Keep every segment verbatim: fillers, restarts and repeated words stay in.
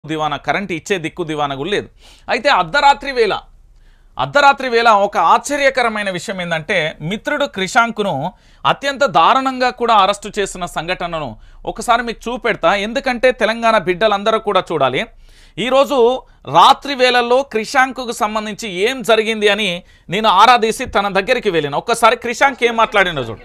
దివానా current ఇచ్చే దిక్కు దివానా కూడా లేదు. అయితే అర్ధరాత్రి వేళ అర్ధరాత్రి వేళ ఒక ఆశ్చర్యకరమైన విషయం ఏంటంటే మిత్రుడు క్రిషాంక్ను అత్యంత దారుణంగా కూడా అరెస్టు చేసిన సంఘటనను ఒకసారి మీకు చూపెడతా. ఎందుకంటే తెలంగాణ బిడ్డలందరూ కూడా చూడాలి. ఈరోజు రాత్రి వేళల్లో క్రిషాంక్కు సంబంధించి ఏం జరిగింది అని నేను ఆరాధీసి తన దగ్గరికి వెళ్ళిన. ఒక్కసారి క్రిషాంక్ ఏం మాట్లాడినో చూడు.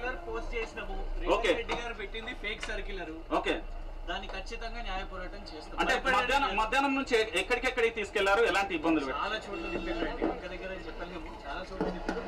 అంటే మధ్యాహ్నం మధ్యాహ్నం నుంచి ఎక్కడికెక్కడికి తీసుకెళ్లారు, ఎలాంటి ఇబ్బందులు? చాలా చోట్ల తిప్పారండి, ఒక్క దగ్గర చెప్పలేము, చాలా చోట్ల తిప్పారు.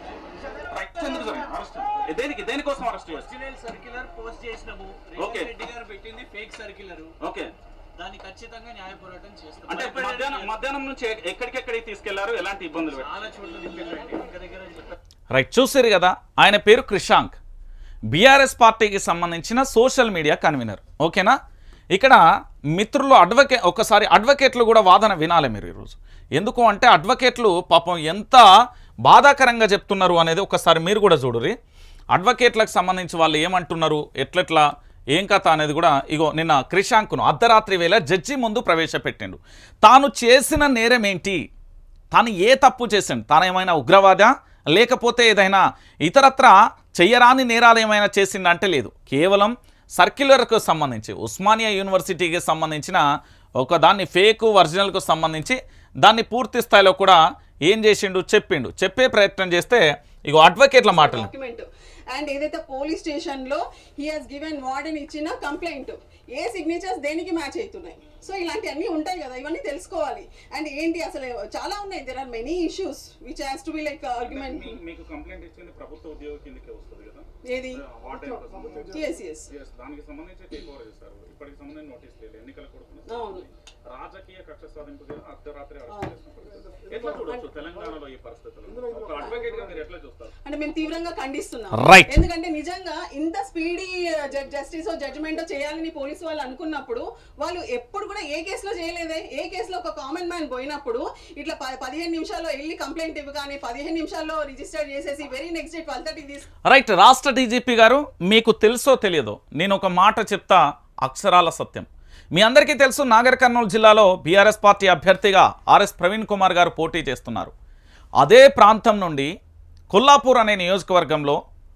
దేనికి దేనికోసం అరెస్ట్ ఒరిజినల్ సర్క్యులర్ పోస్ట్ చేసినాము. రేవంత్ రెడ్డి గారు పెట్టింది ఫేక్ సర్క్యులర్. ఓకే, దాన్ని ఖచ్చితంగా న్యాయ పోరాటం చేస్తాం. అంటే మధ్యాహ్నం మధ్యాహ్నం నుంచి ఎక్కడికెక్కడికి తీసుకెళ్లారు, ఎలాంటి ఇబ్బందులు? చాలా చోట్ల తిప్పారండి, ఒక్క దగ్గర చెప్పారు. రైట్, చూసారు కదా, ఆయన పేరు క్రిషాంక్, బీఆర్ఎస్ పార్టీకి సంబంధించిన సోషల్ మీడియా కన్వీనర్. ఓకేనా, ఇక్కడ మిత్రులు అడ్వకేట్ ఒకసారి అడ్వకేట్లు కూడా వాదన వినాలి మీరు ఈరోజు. ఎందుకు అంటే అడ్వకేట్లు పాపం ఎంత బాధాకరంగా చెప్తున్నారు అనేది ఒకసారి మీరు కూడా చూడుర్రి. అడ్వకేట్లకు సంబంధించి వాళ్ళు ఏమంటున్నారు, ఎట్లెట్లా ఏం కథ అనేది కూడా ఇగో నిన్న క్రిషాంక్ను అర్ధరాత్రి వేళ జడ్జి ముందు ప్రవేశపెట్టిండు. తాను చేసిన నేరం ఏంటి, తాను ఏ తప్పు చేసిండు, తాను ఏమైనా ఉగ్రవాదా లేకపోతే ఏదైనా ఇతరత్ర చెయ్యరాని నేరాలు ఏమైనా చేసిందంటే లేదు. కేవలం సర్క్యులర్కు సంబంధించి ఉస్మానియా యూనివర్సిటీకి సంబంధించిన ఒక దాన్ని ఫేక్ ఒరిజినల్కు సంబంధించి దాన్ని పూర్తి స్థాయిలో కూడా ఏం చేసిండు చెప్పిండు. చెప్పే ప్రయత్నం చేస్తే ఇగో అడ్వకేట్ల మాటలు. అండ్ ఏదైతే పోలీస్ స్టేషన్ లో హీ హాస్ గివెన్ వార్డెన్ ఇచ్చిన కంప్లైంట్ ఏ సిగ్నేచర్స్ దేనికి మ్యాచ్ అవుతున్నాయి. సో ఇలాంటివన్నీ ఉంటాయి కదా, ఇవన్నీ తెలుసుకోవాలి. అండ్ ఏంటి అసలు చాలా ఉన్నాయి, there are many issues which has to be like argument. మీకు కంప్లైంట్ ఇచ్చింది ప్రభుత్వ ఉద్యోగ కిందకే వస్తుంది కదా, ఏది yes yes దానికి సంబంధించి టేక్ ఓవర్ చేశారు. ఇప్పటికి సంబంధించి నోటీస్ లేదు, ఎన్నికల కొడుకున్నారు, రాజకీయ కక్ష సాధింపు అర్ధరాత్రి అరెస్ట్ చేస్తున్నారు. ఎట్లా చూడొచ్చు తెలంగాణలో ఈ పరిస్థితుల్లో ఒక అడ్వకేట్ గా మీరు ఎట్లా చూస్తారు? అంటే మేము తీవ్రంగా ఖండిస్తున్నాం. రైట్, ఎందుకంటే నిజంగా ఇంత స్పీడీ జస్టిస్ జడ్జిమెంట్ చేయాలని పోలీసు వాళ్ళు అనుకున్నప్పుడు వాళ్ళు ఎప్పుడు కూడా ఏ కేసులో చేయలేదే. ఏ కేసులో ఒక కామన్ మ్యాన్ పోయినప్పుడు ఇట్లా పదిహేను నిమిషాల్లో వెళ్ళి కంప్లైంట్ ఇవ్వగానే పదిహేను నిమిషాల్లో రిజిస్టర్ చేసేసి వెరీ నెక్స్ట్ డే ట్వెల్వ్ థర్టీకి తీసుకు. రైట్, రాష్ట్ర డీజీపీ గారు మీకు తెలుసో తెలియదో నేను ఒక మాట చెప్తా, అక్షరాల సత్యం. మీ అందరికీ తెలుసు, నాగర్ కర్నూలు జిల్లాలో బీఆర్ఎస్ పార్టీ అభ్యర్థిగా ఆర్ఎస్ ప్రవీణ్ కుమార్ గారు పోటీ చేస్తున్నారు. అదే ప్రాంతం నుండి కొల్లాపూర్ అనే నియోజకవర్గంలో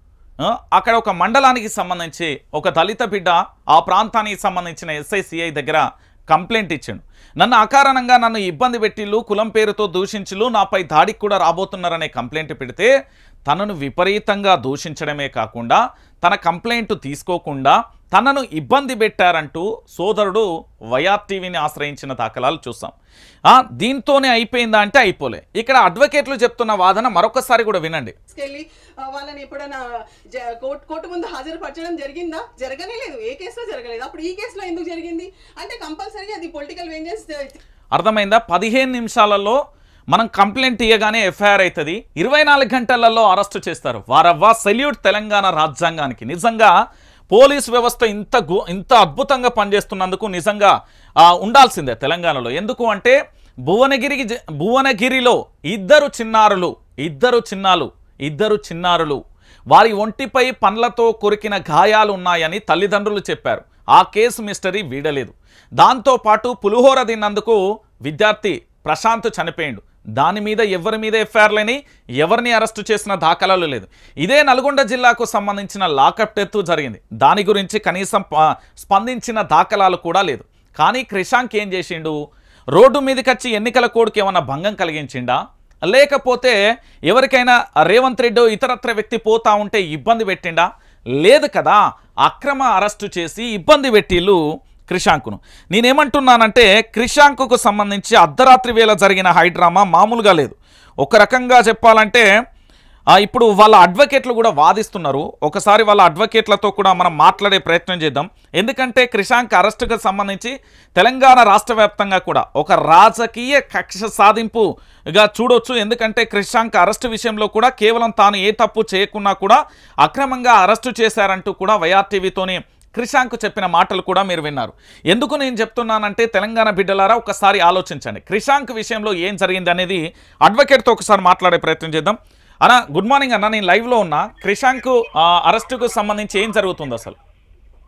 అక్కడ ఒక మండలానికి సంబంధించి ఒక దళిత బిడ్డ ఆ ప్రాంతానికి సంబంధించిన ఎస్ఐసిఐ దగ్గర కంప్లైంట్ ఇచ్చాడు. నన్ను అకారణంగా నన్ను ఇబ్బంది పెట్టిళ్ళు, కులం పేరుతో దూషించులు, నాపై దాడికి కూడా రాబోతున్నారనే కంప్లైంట్ పెడితే తనను విపరీతంగా దూషించడమే కాకుండా తన కంప్లైంట్ తీసుకోకుండా తనను ఇబ్బంది పెట్టారంటూ సోదరుడు వైఆర్ టీవీని ఆశ్రయించిన దాఖలాలు చూసాం. దీంతోనే అయిపోయిందా అంటే అయిపోలే. ఇక్కడ అడ్వకేట్లు చెప్తున్న వాదన మరొకసారి కూడా వినండి. వాళ్ళని ఎప్పుడైనా కోర్టు ముందు హాజరుపరచడం జరిగిందా? జరగనే లేదు, ఏ కేసులో జరగలేదు. అప్పుడు ఈ కేసులో ఎందుకు జరిగింది అంటే కంపల్సరీగా అది పొలిటికల్ వెంజెన్స్. అర్థమైందా? పదిహేను నిమిషాలలో మనం కంప్లైంట్ ఇవ్వగానే ఎఫ్ఐఆర్ అవుతుంది, ఇరవై నాలుగు గంటలలో అరెస్టు చేస్తారు. వారవ్వా సెల్యూట్ తెలంగాణ రాజ్యాంగానికి. నిజంగా పోలీస్ వ్యవస్థ ఇంత ఇంత అద్భుతంగా పనిచేస్తున్నందుకు నిజంగా ఉండాల్సిందే తెలంగాణలో. ఎందుకు అంటే భువనగిరికి భువనగిరిలో ఇద్దరు చిన్నారులు ఇద్దరు చిన్నాలు ఇద్దరు చిన్నారులు వారి ఒంటిపై పండ్లతో కొరికిన గాయాలు ఉన్నాయని తల్లిదండ్రులు చెప్పారు. ఆ కేసు మిస్టరీ వీడలేదు. దాంతోపాటు పులిహోర తిన్నందుకు విద్యార్థి ప్రశాంత్ చనిపోయిండు. దాని మీద ఎవరి మీద ఎఫ్ఐఆర్లని ఎవరిని అరెస్టు చేసిన దాఖలాలు లేదు. ఇదే నల్గొండ జిల్లాకు సంబంధించిన లాకప్ డెత్ జరిగింది, దాని గురించి కనీసం స్పందించిన దాఖలాలు కూడా లేదు. కానీ క్రిషాంక్ ఏం చేసిండు, రోడ్డు మీదకి వచ్చి ఎన్నికల కోడ్కి ఏమైనా భంగం కలిగించిండా, లేకపోతే ఎవరికైనా రేవంత్ రెడ్డి ఇతరత్ర వ్యక్తి పోతా ఉంటే ఇబ్బంది పెట్టిండా? లేదు కదా, అక్రమ అరెస్టు చేసి ఇబ్బంది పెట్టిళ్ళు క్రిషాంక్ను. నేనేమంటున్నానంటే క్రిషాంక్కు సంబంధించి అర్ధరాత్రి వేళ జరిగిన హైడ్రామా మామూలుగా లేదు. ఒక రకంగా చెప్పాలంటే ఇప్పుడు వాళ్ళ అడ్వకేట్లు కూడా వాదిస్తున్నారు. ఒకసారి వాళ్ళ అడ్వకేట్లతో కూడా మనం మాట్లాడే ప్రయత్నం చేద్దాం. ఎందుకంటే క్రిషాంక్ అరెస్టుకు సంబంధించి తెలంగాణ రాష్ట్ర వ్యాప్తంగా కూడా ఒక రాజకీయ కక్ష సాధింపుగా చూడొచ్చు. ఎందుకంటే క్రిషాంక్ అరెస్టు విషయంలో కూడా కేవలం తాను ఏ తప్పు చేయకున్నా కూడా అక్రమంగా అరెస్టు చేశారంటూ కూడా వైఆర్ టీవీతోని క్రిషాంక్ చెప్పిన మాటలు కూడా మీరు విన్నారు. ఎందుకు నేను చెప్తున్నానంటే తెలంగాణ బిడ్డలారా ఒకసారి ఆలోచించండి, క్రిషాంక్ విషయంలో ఏం జరిగింది అనేది అడ్వకేట్తో ఒకసారి మాట్లాడే ప్రయత్నం చేద్దాం. అన్న, గుడ్ మార్నింగ్ అన్న, నేను లైవ్లో ఉన్నా. క్రిషాంక్ అరెస్టుకు సంబంధించి ఏం జరుగుతుంది అసలు?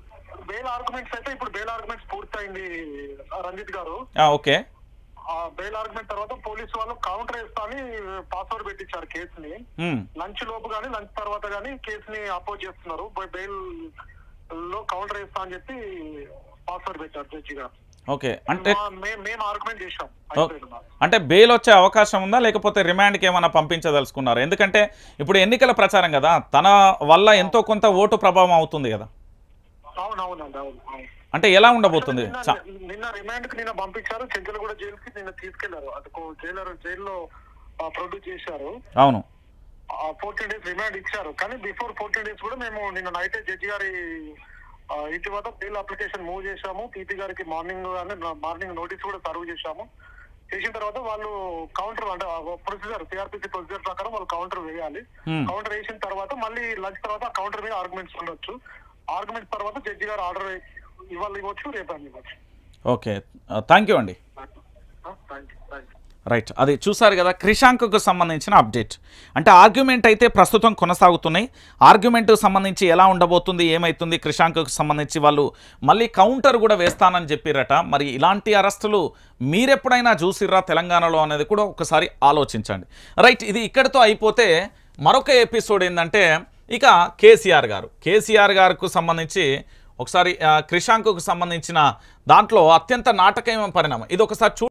బెయిల్ ఆర్గ్యుమెంట్స్ అయితే ఇప్పుడు బెయిల్ ఆర్గ్యుమెంట్స్ పూర్తయింది రంజిత్ గారు. ఓకే. ఆ బెయిల్ ఆర్గ్యుమెంట్ తర్వాత పోలీసు వాళ్ళు కౌంటర్ వేస్తా అని పాస్వర్డ్ పెట్టించారు కేసుని. లంచ్ లోపు గానీ లంచ్ తర్వాత గానీ కేసుని అపోజ్ చేస్తున్నారు. బెయిల్ లో కౌంటర్ వేస్తా అని చెప్పి పాస్వర్డ్ పెట్టారు జడ్జి గారు. ఓకే. అంటే మేము ఆర్గ్యుమెంట్ చేసాం. అంటే బెయిల్ వచ్చే అవకాశం ఉందా లేకపోతే రిమాండ్కి ఏమైనా పంపించదలుచుకున్నారు? ఎందుకంటే ఇప్పుడు ఎన్నికల ప్రచారం కదా, తన వల్ల ఎంతో కొంత ఓటు ప్రభావం అవుతుంది కదా. అవునవునండి, అవును. అంటే ఎలా ఉండబోతుంది? నిన్న రిమాండ్ కి నిన్న పంపించారు, చెంచలగూడ జైలు కి నిన్న తీసుకెళ్లారు. అటు జైలర్ జైల్లో ప్రొడ్యూస్ చేశారు. అవును. ఫోర్టీన్ డేస్ రిమాండ్ ఇచ్చారు. కానీ బిఫోర్ ఫోర్టీన్ డేస్ కూడా మేము నిన్న నైట్ జడ్జి గారి ఇంటి వద్ద బెయిల్ అప్లికేషన్ మూవ్ చేశాము. పీపీ గారికి మార్నింగ్ మార్నింగ్ నోటీస్ కూడా సర్వ్ చేశాము. చేసిన తర్వాత వాళ్ళు కౌంటర్ అంటే ప్రొసీజర్ సిఆర్పిసి ప్రొసీజర్ ప్రకారం వాళ్ళు కౌంటర్ వేయాలి. కౌంటర్ వేసిన తర్వాత మళ్ళీ లంచ్ తర్వాత కౌంటర్ మీద ఆర్గ్యుమెంట్స్ ఉండొచ్చు. ఆర్గ్యుమెంట్స్ తర్వాత జడ్జి గారు ఆర్డర్ ఇవాళ ఇవ్వచ్చు, రేపు అని ఇవ్వచ్చు. ఓకే, థ్యాంక్ యూ అండి. రైట్, అది చూసారు కదా క్రిషాంక్కు సంబంధించిన అప్డేట్. అంటే ఆర్గ్యుమెంట్ అయితే ప్రస్తుతం కొనసాగుతున్నాయి. ఆర్గ్యుమెంట్కి సంబంధించి ఎలా ఉండబోతుంది, ఏమవుతుంది, క్రిషాంక్కు సంబంధించి వాళ్ళు మళ్ళీ కౌంటర్ కూడా వేస్తానని చెప్పిరట. మరి ఇలాంటి అరెస్టులు మీరెప్పుడైనా చూసిర్రా తెలంగాణలో అనేది కూడా ఒకసారి ఆలోచించండి. రైట్, ఇది ఇక్కడితో అయిపోతే మరొక ఎపిసోడ్ ఏంటంటే ఇక కేసీఆర్ గారు కేసీఆర్ గారికి సంబంధించి ఒకసారి క్రిషాంక్కు సంబంధించిన దాంట్లో అత్యంత నాటకీయమైన పరిణామం ఇది ఒకసారి చూ